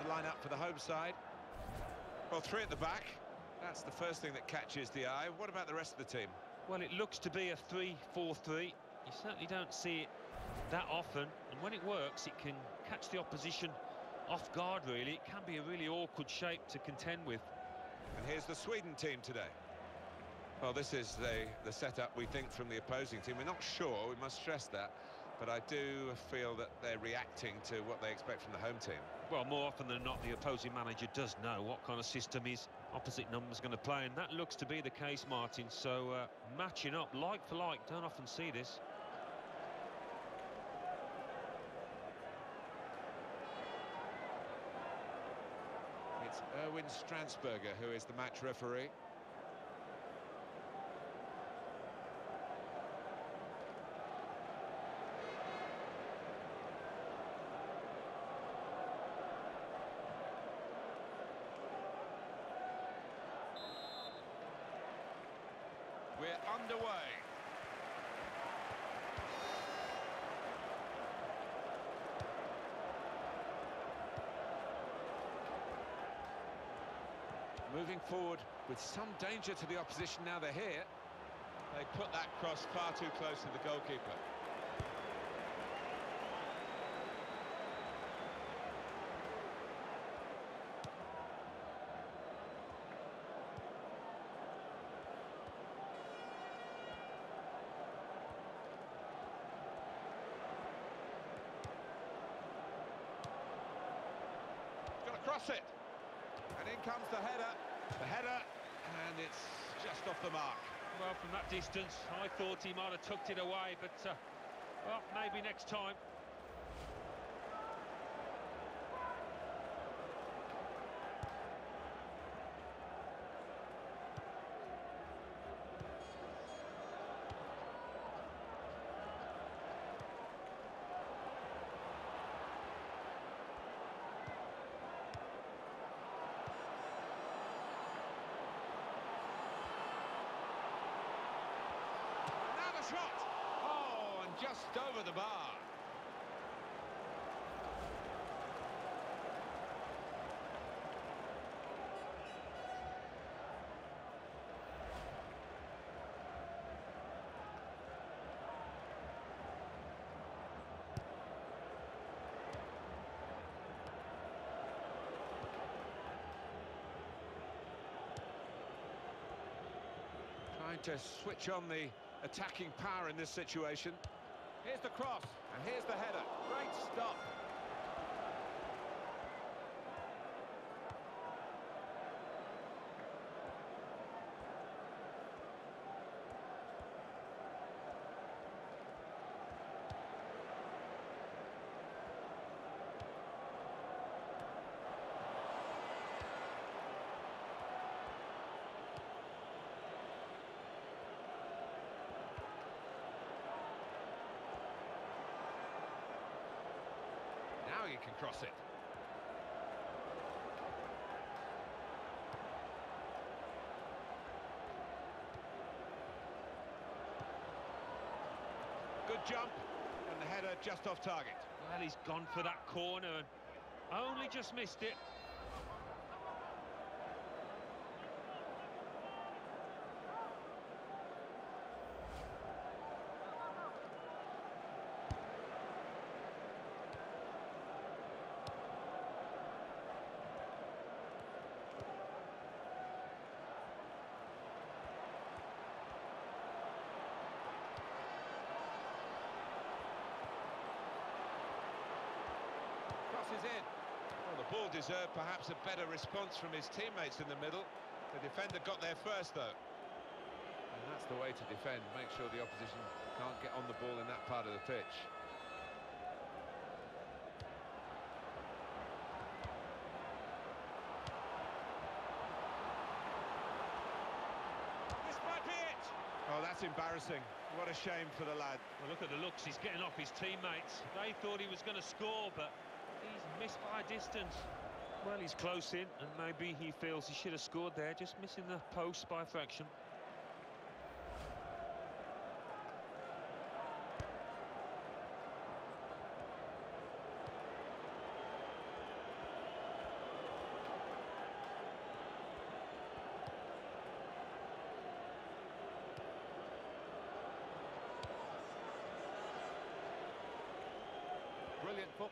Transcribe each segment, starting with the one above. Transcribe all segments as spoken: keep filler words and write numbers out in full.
line up for the home side. Well, three at the back. That's the first thing that catches the eye. What about the rest of the team? Well, it looks to be a three four three. You certainly don't see it that often, and when it works, it can catch the opposition off guard, really. It can be a really awkward shape to contend with. And here's the Sweden team today. Well, this is the, the setup we think from the opposing team. We're not sure, we must stress that, but I do feel that they're reacting to what they expect from the home team. Well, more often than not, the opposing manager does know what kind of system his opposite number's going to play, and that looks to be the case, Martin. So, uh, matching up like for like, don't often see this. It's Erwin Stransberger who is the match referee. We're underway. Moving forward with some danger to the opposition now they're here. They put that cross far too close to the goalkeeper. Gonna cross it. And in comes the header. The header, and it's just off the mark. Well, from that distance, I thought he might have tucked it away, but, uh, well, maybe next time. Shot! Oh, and just over the bar. Trying to switch on the attacking power in this situation. Here's the cross, and here's the header. Great stop. Now you can cross it. Good jump, and the header just off target. Well, he's gone for that corner and only just missed it. Crosses in. Well, the ball deserved perhaps a better response from his teammates in the middle. The defender got there first, though. And that's the way to defend. Make sure the opposition can't get on the ball in that part of the pitch. This might be it! Oh, that's embarrassing. What a shame for the lad. Well, look at the looks. He's getting off his teammates. They thought he was going to score, but he's missed by a distance. Well, he's close in, and maybe he feels he should have scored there, just missing the post by a fraction.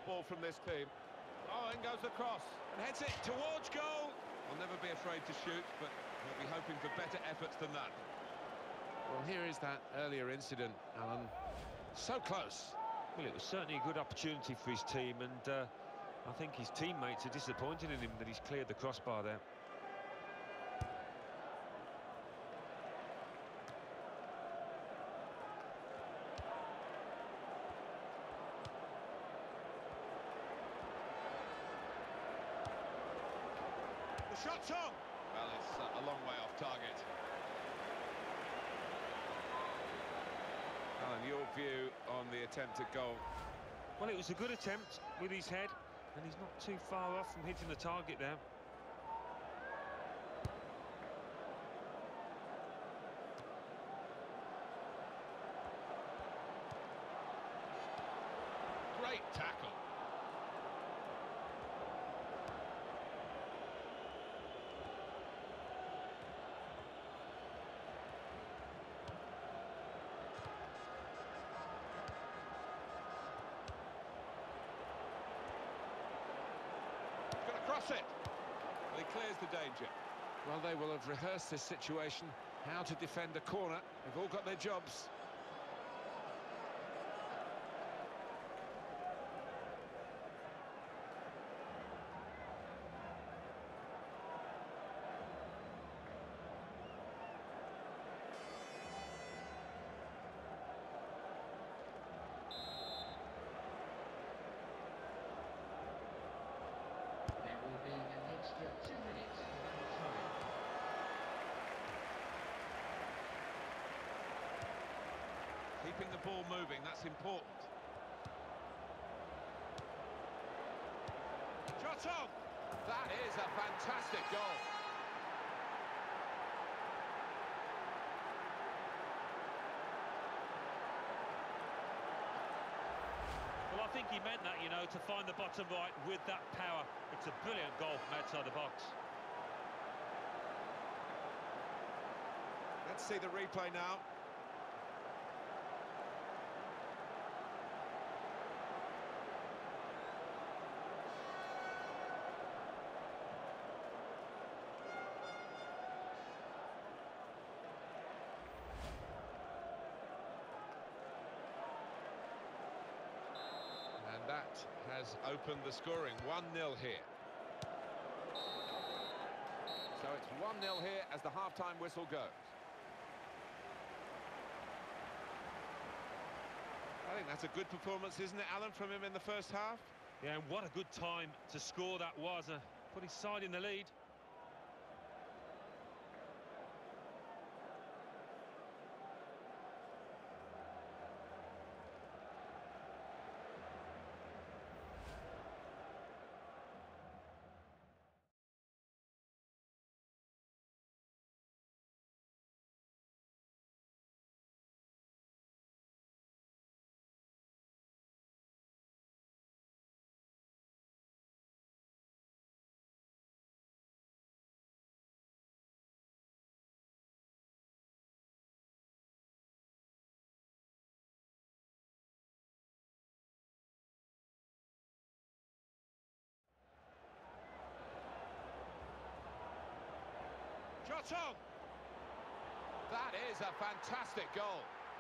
football from this team. Oh, in goes the cross, and heads it towards goal. I'll never be afraid to shoot, but we'll be hoping for better efforts than that. Well, here is that earlier incident, Alan. So close. Well, it was certainly a good opportunity for his team, and uh, I think his teammates are disappointed in him that he's cleared the crossbar there. The shot's on! Well, it's uh, a long way off target. Alan, your view on the attempt at goal? Well, it was a good attempt with his head, and he's not too far off from hitting the target there. Great tackle. Cross it. Well, he clears the danger. Well, they will have rehearsed this situation, how to defend a corner. They've all got their jobs. Two minutes of time. Keeping the ball moving, that's important. Shot on! That is a fantastic goal. Well, I think he meant that, you know, to find the bottom right with that power. It's a brilliant goal from outside the box. Let's see the replay now. And that has opened the scoring. one nil here. So it's one nil here as the half-time whistle goes. I think that's a good performance, isn't it, Alan, from him in the first half? Yeah, and what a good time to score that was. Uh, put his side in the lead. Shot on! That is a fantastic goal.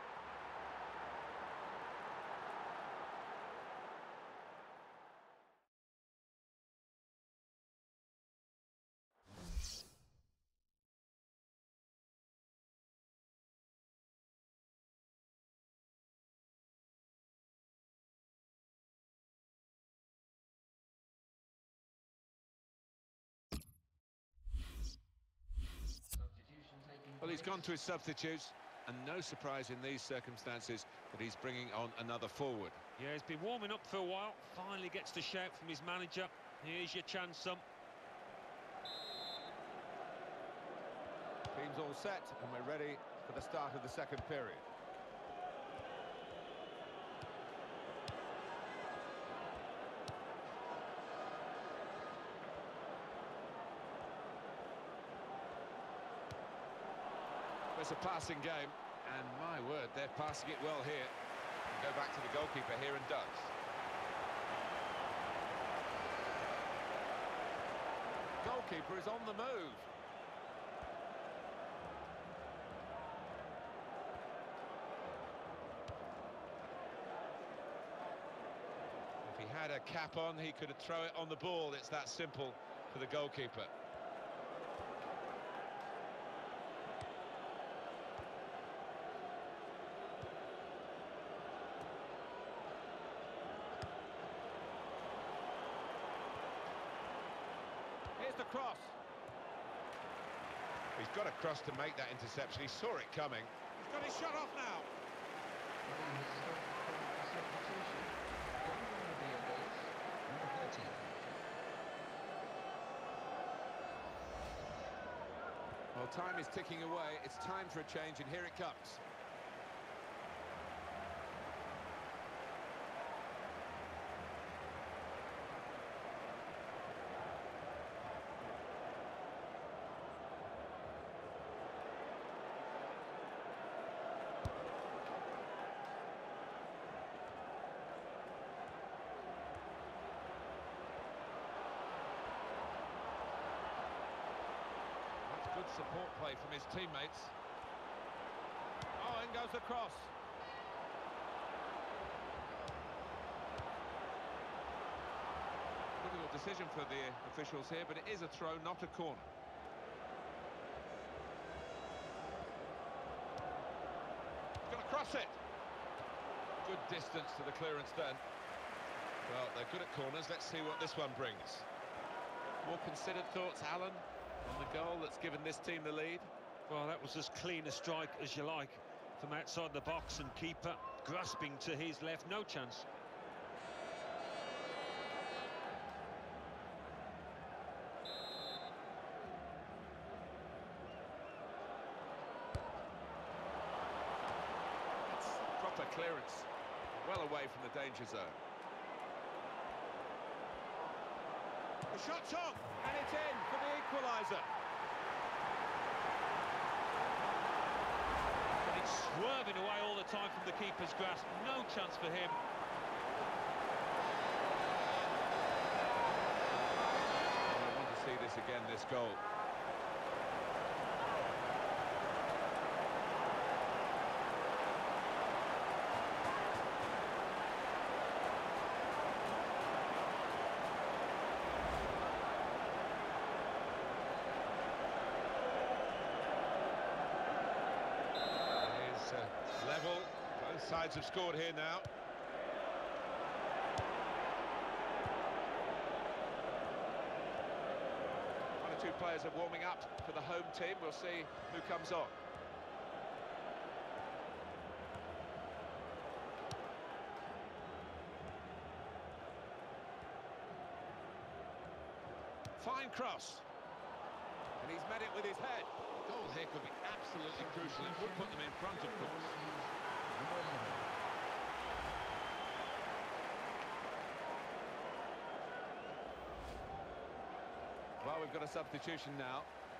Well, he's gone to his substitutes, and no surprise in these circumstances that he's bringing on another forward. Yeah, he's been warming up for a while. Finally gets the shout from his manager. Here's your chance, son. Team's all set, and we're ready for the start of the second period. It's a passing game, and my word, they're passing it well here. Go back to the goalkeeper here and does. goalkeeper is on the move. If he had a cap on, he could throw it on the ball. It's that simple for the goalkeeper. Here's the cross. He's got a cross to make that interception. He saw it coming. He's got his shot off now. Referee has stopped the substitution. Going on the field is number thirteen. Well, time is ticking away. It's time for a change, and here it comes. Good support play from his teammates. Oh, in goes the cross. Difficult decision for the officials here, but it is a throw, not a corner. He's going to cross it. Good distance to the clearance then. Well, they're good at corners. Let's see what this one brings. More considered thoughts, Alan, on the goal that's given this team the lead? Well, that was as clean a strike as you like from outside the box, and keeper grasping to his left, no chance. That's proper clearance, well away from the danger zone. The shot's on, and it's in for the equaliser. But it's swerving away all the time from the keeper's grasp. No chance for him. I want to see this again, this goal. Level, both sides have scored here now. One or two players are warming up for the home team. We'll see who comes on. Fine cross. And he's met it with his head. The goal here could be absolutely crucial. It would put them in front, of course. Number eleven. Well, we've got a substitution now.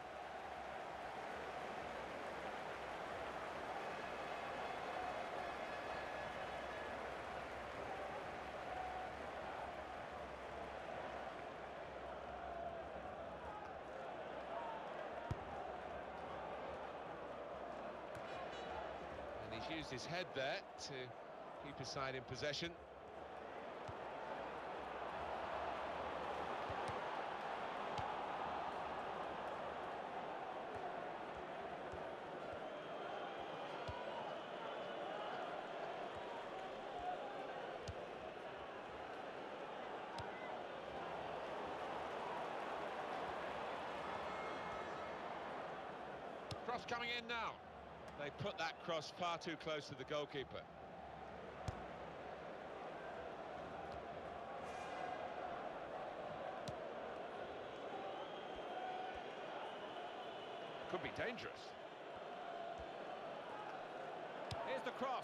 And he's used his head there to keep his side in possession. Cross coming in now. They put that cross far too close to the goalkeeper. Could be dangerous. Here's the cross.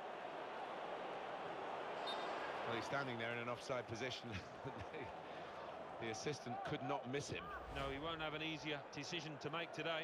Well, he's standing there in an offside position. the, the assistant could not miss him. No, he won't have an easier decision to make today.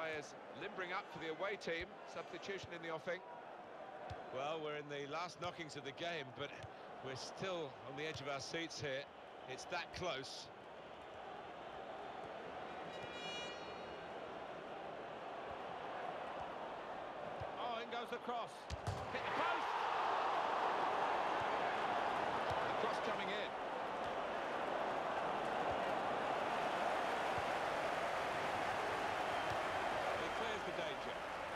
players limbering up for the away team. Substitution in the offing. Well, we're in the last knockings of the game, but we're still on the edge of our seats here. It's that close. Oh, in goes the cross. Hit the post! The cross coming in. He clears the danger.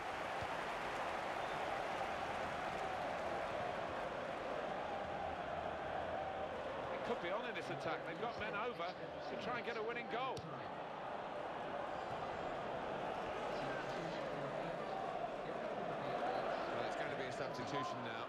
Could be on in this attack. They've got men over to try and get a winning goal. Well, it's going to be a substitution now.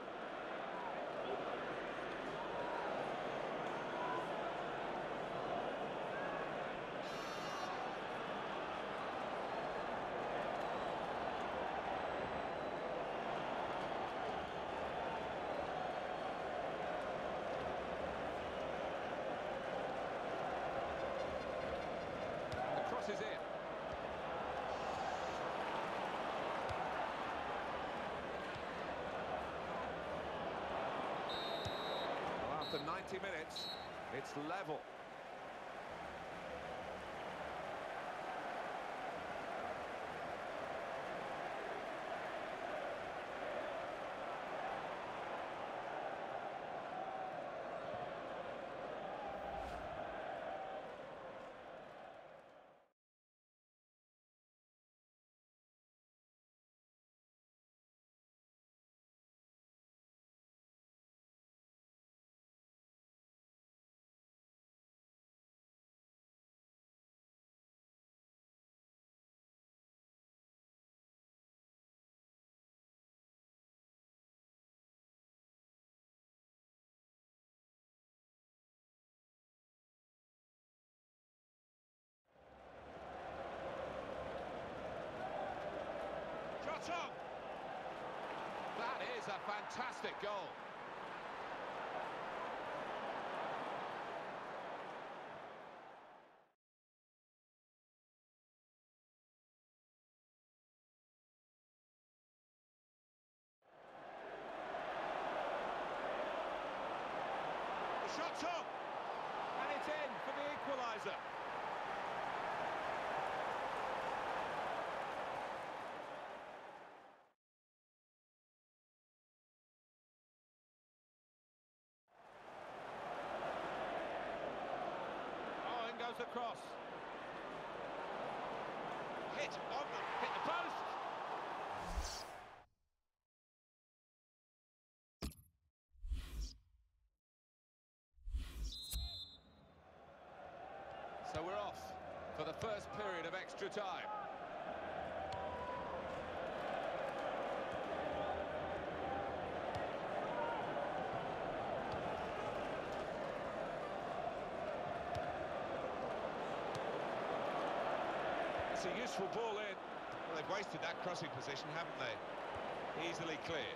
Is in. Well, after ninety minutes, it's level. On. That is a fantastic goal. The shot's on, and it's in for the equaliser. Goes across. Hit on them. Hit the post. So we're off for the first period of extra time. It's a useful ball in. Well, they've wasted that crossing position, haven't they? Easily cleared.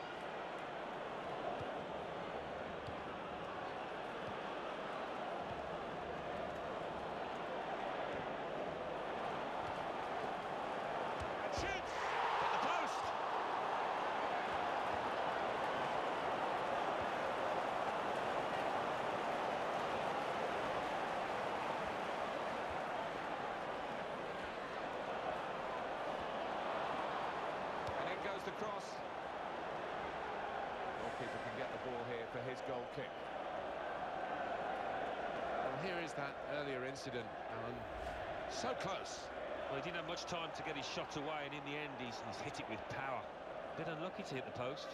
And shoots! Hit the post! Goes the cross. Goalkeeper can get the ball here for his goal kick. Well, here is that earlier incident, Alan. So close. Well, he didn't have much time to get his shot away, and in the end, he's, he's hit it with power. A bit unlucky to hit the post.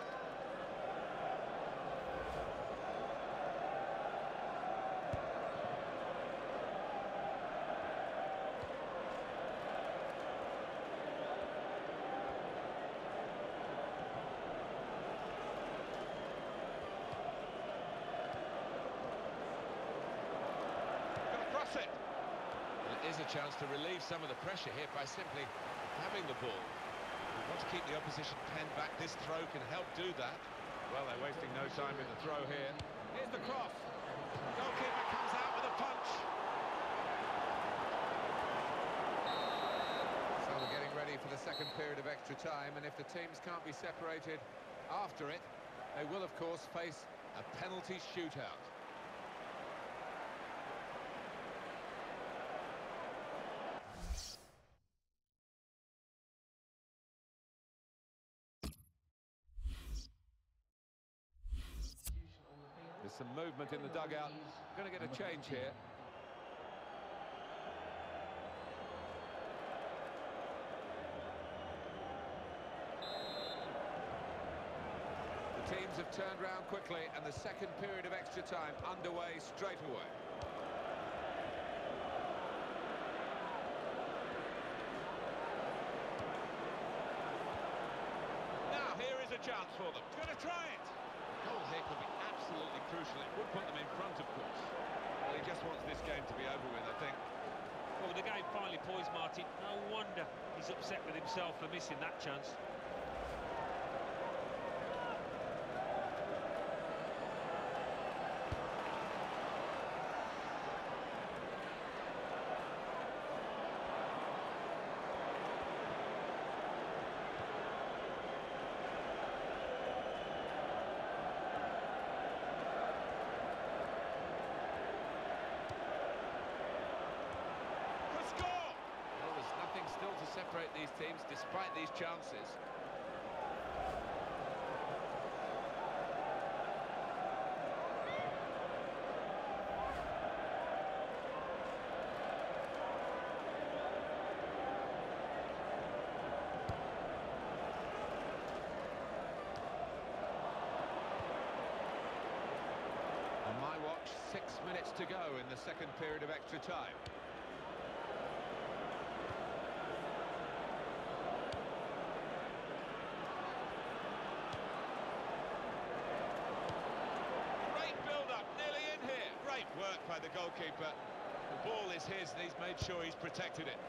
It. Well, it is a chance to relieve some of the pressure here by simply having the ball. We want to keep the opposition penned back. This throw can help do that. Well, they're wasting no time with the throw here. Here's the cross. Goalkeeper comes out with a punch. So the ready for the second period of extra time, and if the teams can't be separated after it, they will, of course, face a penalty shootout. There's some movement in the dugout. Going to get a change here. The teams have turned round quickly, and the second period of extra time underway straight away. Now here is a chance for them. Going to try it. The goal here could be absolutely crucial. It would put them in front, of course. Well, he just wants this game to be over with, I think. Well, with the game finally poised, Martin, no wonder he's upset with himself for missing that chance. Separate these teams despite these chances. On my watch, six minutes to go in the second period of extra time. Work by the goalkeeper. The ball is his and he's made sure he's protected it.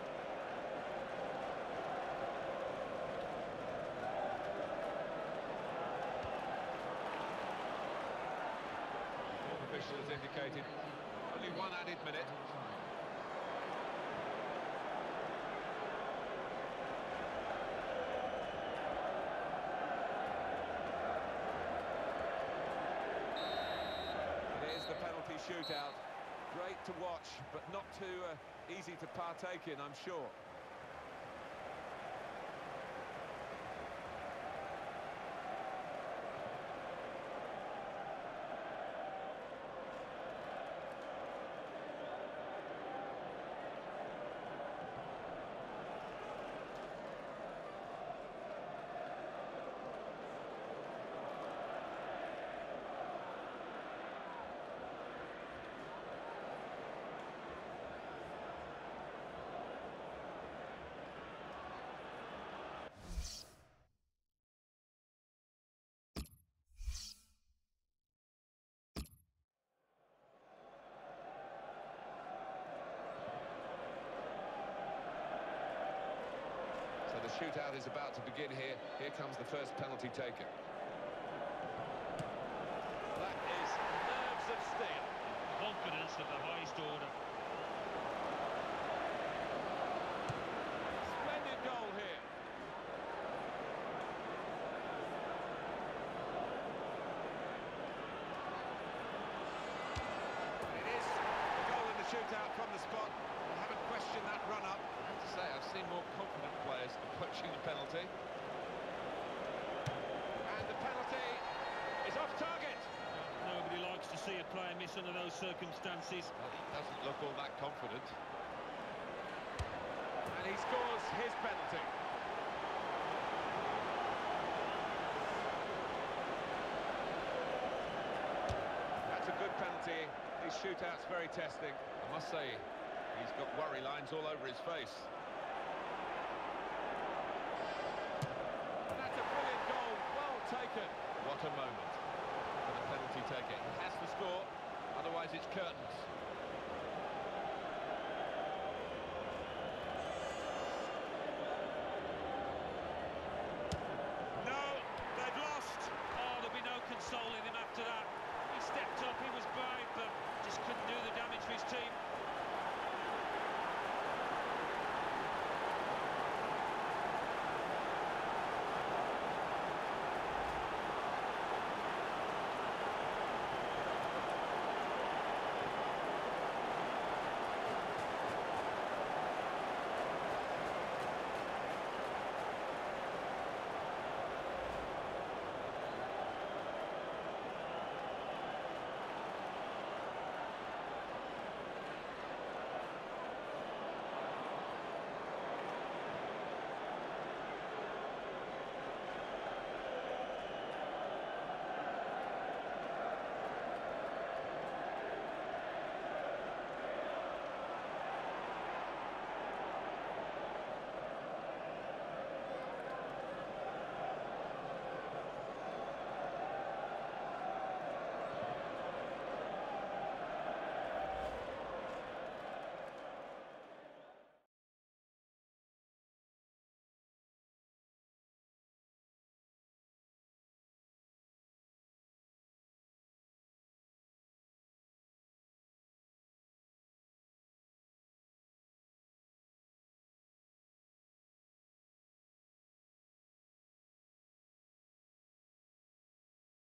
The official has indicated only one added minute. Shootout. Great to watch, but not too uh, easy to partake in, I'm sure. The shootout is about to begin here. Here comes the first penalty taken. That is nerves of steel. Confidence of the highest order. Splendid goal here. It is a goal in the shootout from the spot. I haven't questioned that run-up. I have to say, I've seen more confident players approaching the penalty. And the penalty is off target. Nobody likes to see a player miss under those circumstances. Well, he doesn't look all that confident. And he scores his penalty. That's a good penalty. These shootouts very testing. I must say, he's got worry lines all over his face.